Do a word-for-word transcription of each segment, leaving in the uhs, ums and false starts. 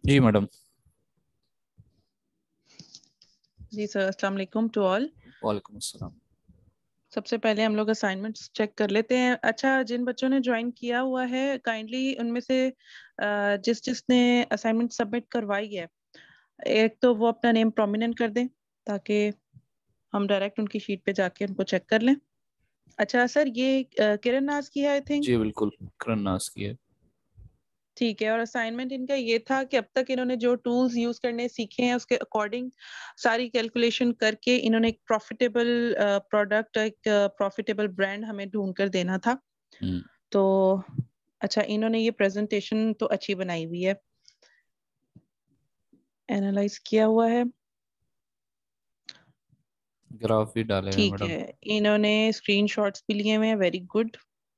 जी madam. जी sir, अस्सलाम वालेकुम to all. वालेकुम अस्सलाम। सबसे पहले हम लोग असाइनमेंट्स चेक कर लेते हैं। अच्छा, जिन बच्चों ने ज्वाइन किया हुआ है काइंडली उनमें से अ, जिस जिसने असाइनमेंट सबमिट करवाई है, एक तो वो अपना नेम प्रोमिनेंट कर दें ताकि हम डायरेक्ट उनकी शीट पे जाके उनको चेक कर लें। अच्छा सर, ये अ, किरण नाज की है आई थिंक। जी बिल्कुल, करन नाज की है। ठीक है, और असाइनमेंट इनका ये था कि अब तक इन्होंने जो टूल्स यूज करने सीखे हैं उसके अकॉर्डिंग सारी कैलकुलेशन करके इन्होंने एक प्रॉफिटेबल प्रोडक्ट, एक प्रॉफिटेबल ब्रांड हमें ढूंढ कर देना था। हम्म, तो अच्छा, इन्होंने ये प्रेजेंटेशन तो अच्छी बनाई हुई है, एनालाइज किया हुआ है। ग्राफ भी डाले हैं ठीक मैडम। है, इन्होंने स्क्रीनशॉट्स भी लिए हुए हैं, वेरी गुड।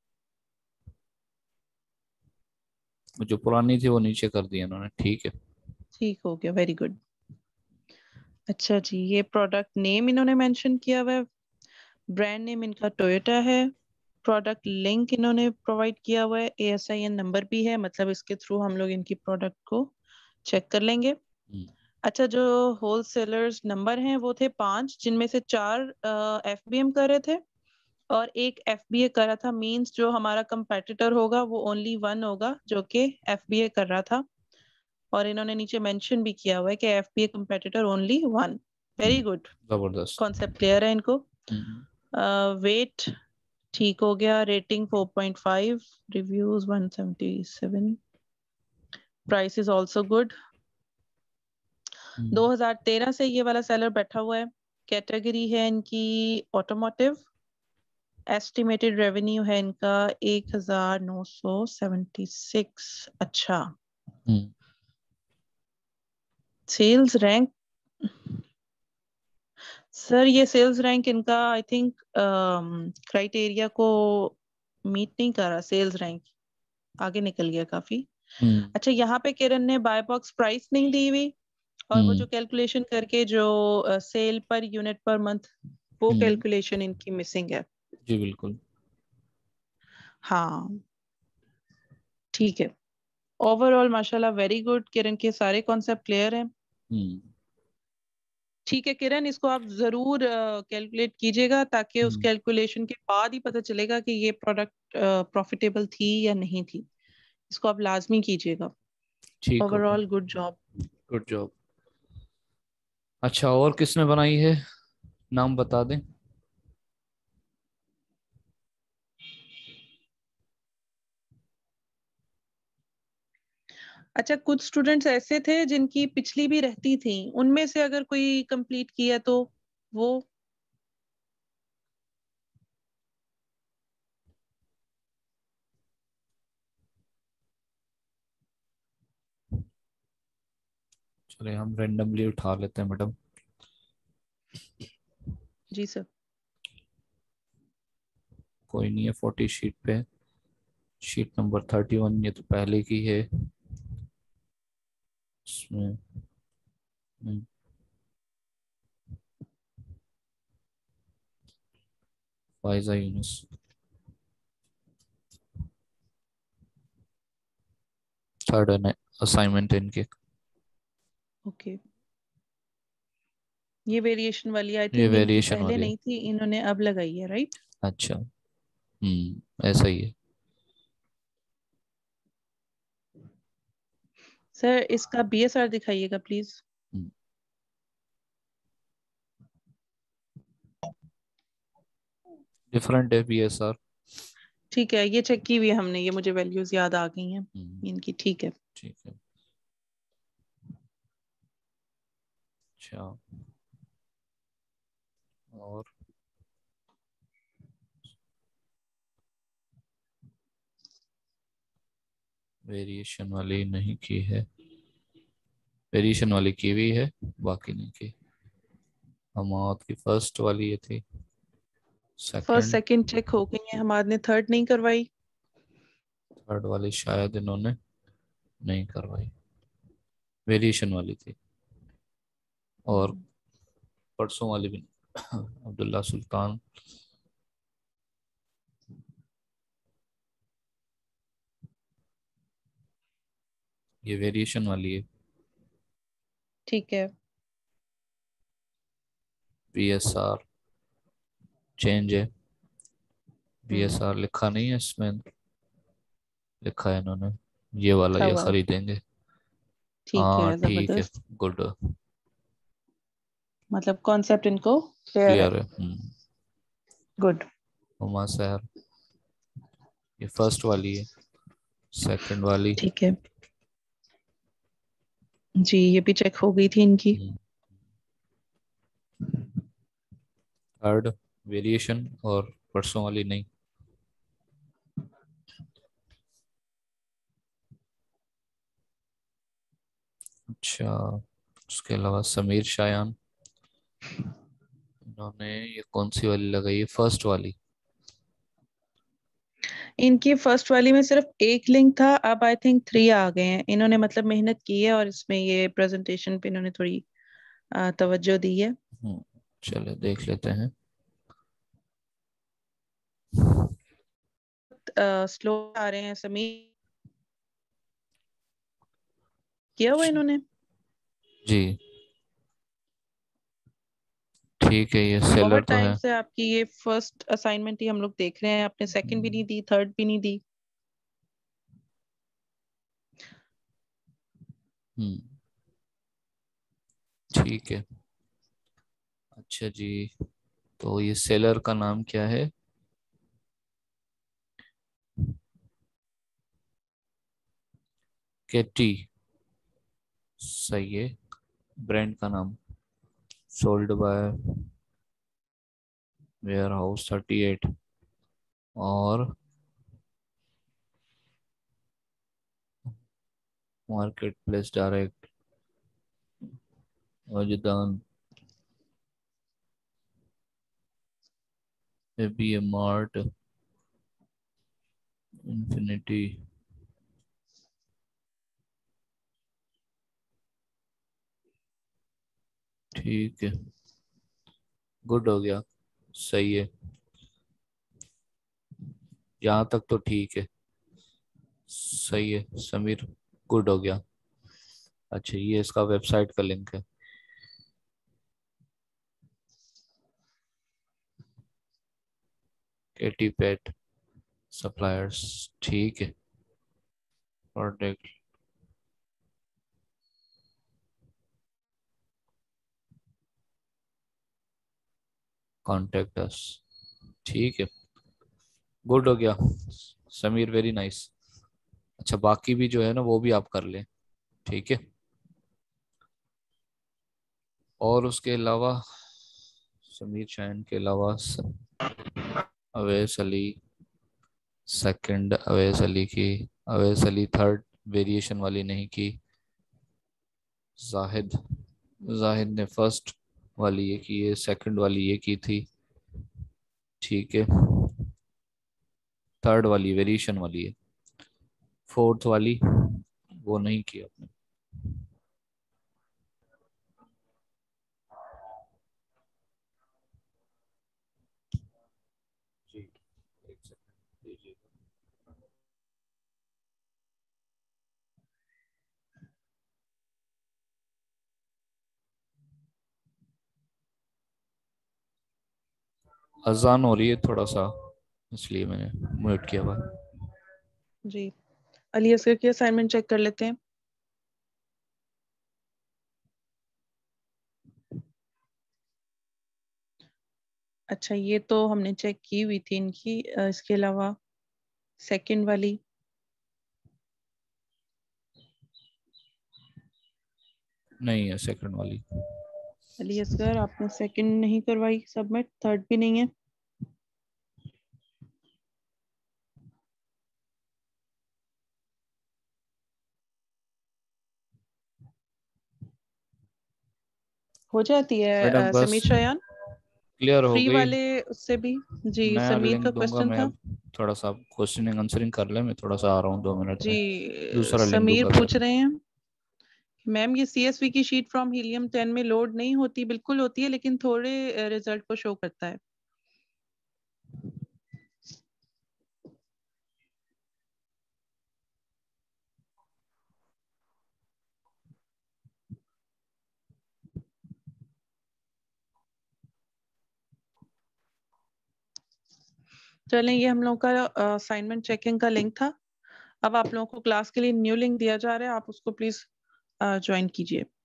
जो पुरानी थी वो नीचे कर दी इन्होंने, ठीक है। ठीक हो गया, वेरी गुड। अच्छा जी, ये प्रोडक्ट नेम इन्होंने मेंशन किया हुआ है, ब्रांड नेम इनका टोयोटा है। प्रोडक्ट लिंक इन्होंने प्रोवाइड किया हुआ है, एएसआईएन नंबर भी है, मतलब इसके थ्रू हम लोग इनकी प्रोडक्ट को चेक कर लेंगे। हम्म, अच्छा, जो होल सेलर्स नंबर हैं वो थे पांच, जिनमें से चार एफबीएम कर रहे थे और एक एफबीए कर रहा था। मींस जो हमारा कंपेटिटर होगा वो ओनली वन होगा जो कि एफबीए कर रहा था। और इन्होंने नीचे मेंशन भी किया हुआ है कि FBA competitor only one. Very hmm, good, जबरदस्त। कॉन्सेप्ट क्लियर है इनको। हम्म, वेट ठीक हो गया, rating four point five, reviews one seventy seven, price is also good. Hmm, दो हज़ार तेरह से ये वाला सेलर बैठा हुआ है। कैटेगरी है इनकी ऑटोमोटिव। एस्टिमेटेड रेवेन्यू है इनका एक हजार नौ सौ सेवेंटी सिक्स। अच्छा, हम्म, सेल्स रैंक। सर, ये सेल्स रैंक इनका आई थिंक क्राइटेरिया को मीट नहीं कर रहा, सेल्स रैंक आगे निकल गया काफी। हम्म, अच्छा, यहाँ पे किरण ने बाय बॉक्स प्राइस नहीं दी हुई, और वो हम्म, जो कैलकुलेशन करके जो cell per unit per month, वो हम्म, कैलकुलेशन इनकी मिसिंग है। जी बिल्कुल। हाँ, ठीक है। ओवरऑल माशाल्लाह वेरी गुड, किरण के सारे कॉन्सेप्ट क्लियर हैं। हम्म, ठीक है किरण, इसको आप जरूर कैलकुलेट कीजिएगा ताकि उस हम्म, कैलकुलेशन के बाद ही पता चलेगा कि ये प्रोडक्ट प्रॉफिटेबल थी या नहीं थी। इसको आप लाजमी कीजिएगा। ठीक होगा। Overall good job. Good job. अच्छा, और किसने बनाई है? नाम बता दें। अच्छा, कुछ स्टूडेंट्स ऐसे थे जिनकी पिछली भी रहती थी, उनमें से अगर कोई कंप्लीट किया तो वो। चले हम रेंडमली उठा लेते हैं मैडम। जी सर। कोई नहीं है, फोर्टी शीट पे। शीट नंबर थर्टी वन, ये तो पहले की है। इसमें hmm, Faiza Yunus. Third assignment इनके। ओके, ये वेरिएशन वाली आई ये थिंक इनकी वेरिएशन पहले वाली है। नहीं थी, इन्होंने अब लगाई है, राइट। अच्छा। हम्म, ऐसा ही है। सर, इसका बीएसआर दिखाइएगा प्लीज। डिफरेंट है बी एस आर। ठीक है, ये चेक की हुई है हमने, ये मुझे वैल्यूज याद आ गई हैं इनकी, ठीक है। ठीक है। अच्छा, और वेरिएशन वाली नहीं की है। वेरिएशन वाली की हुई है, बाकी नहीं की। हमाद की फर्स्ट वाली ये थी। First second. सेकंड चेक हो गई है, हमारे ने थर्ड नहीं करवाई। थर्ड वाली शायद इन्होंने नहीं करवाई। वेरिएशन वाली थी। और परसों वाली भी अब्दुल्ला सुल्तान। ये वेरिएशन वाली है। ठीक है। वी एस आर चेंज है, वी हम्म। एस आर लिखा नहीं है इसमें, लिखा है इन्होंने ये वाला, लिखा ये हुआ है। खरीदेंगे। ठीक हाँ है, ठीक है, जबरदस्त। गुड, मतलब कॉन्सेप्ट इनको क्लियर है। क्लियर है। हम्म। गुड। हुमा शहर, ये फर्स्ट वाली है। सेकंड वाली, ठीक है जी, ये भी चेक हो गई थी इनकी। थर्ड वेरिएशन, और परसों वाली नहीं। अच्छा, उसके अलावा समीर शायान, इन्होंने ये कौन सी वाली लगाई है, फर्स्ट वाली। इनकी फर्स्ट वाली में सिर्फ एक लिंक था, अब आई थिंक थ्री आ गए हैं। इन्होंने मतलब मेहनत की है और इसमें ये प्रेजेंटेशन पे इन्होंने थोड़ी अ, तवज्जो दी है। हम्म, चले देख लेते हैं। स्लो आ रहे हैं समीर, किया हुआ इन्होंने। जी ठीक है, ये सेलर बहुत तो टाइम है। से आपकी ये फर्स्ट असाइनमेंट ही हम लोग देख रहे हैं, आपने सेकंड भी नहीं दी, थर्ड भी नहीं दी। हम्म ठीक है। अच्छा जी, तो ये सेलर का नाम क्या है? केटी, सही है, ब्रांड का नाम। Sold by warehouse thirty eight, और marketplace direct, Wajdan, B A Mart, Infinity. ठीक है, गुड हो गया, सही है, यहाँ तक तो ठीक है, सही है समीर, गुड हो गया। अच्छा, ये इसका वेबसाइट का लिंक है। केटी पेट सप्लायर्स, ठीक है, प्रोडक्ट, कॉन्टेक्ट अस, ठीक है, गुड हो गया समीर, वेरी नाइस। अच्छा, बाकी भी जो है ना वो भी आप कर लें, ठीक है। और उसके अलावा समीर चैन के अलावा स- अवैस अली, सेकंड अवैस अली की, अवैस अली थर्ड वेरिएशन वाली नहीं की। जाहिद, जाहिद ने फर्स्ट वाली ये की है, सेकंड वाली ये की थी, ठीक है। थर्ड वाली वेरिएशन वाली है, फोर्थ वाली वो नहीं की आपने। जी, एक सेकंड दीजिए। अजान हो रही है थोड़ा सा, इसलिए मैंने म्यूट किया हुआ है। जी, अली असगर की असाइनमेंट चेक कर लेते हैं। अच्छा, ये तो हमने चेक की हुई थी इनकी। अ, इसके अलावा सेकंड वाली। नहीं है सेकंड वाली। अली असगर आपने सेकंड नहीं करवाई सबमिट, थर्ड भी नहीं है। हो जाती है मैडम अ, बस समीर शयान। क्लियर हो फ्री गई, वाले उससे भी। जी, नया समीर लिंक का दूंगा क्वेश्चन मैं था। अब। थोड़ा सा क्वेश्चनिंग आंसरिंग कर ले, मैं थोड़ा सा आ रहा हूँ दो मिनट जी, में, अ, दूसरा लिंक समीर दूंगा पूछ फिर। रहे हैं मैम ये सीएसवी की शीट फ्रॉम हीलियम टेन में लोड नहीं होती। बिल्कुल होती है, लेकिन थोड़े रिजल्ट को शो करता है। चलें, ये हम लोगों का असाइनमेंट चेकिंग का लिंक था। अब आप लोगों को क्लास के लिए न्यू लिंक दिया जा रहा है, आप उसको प्लीज ज्वाइन कीजिए।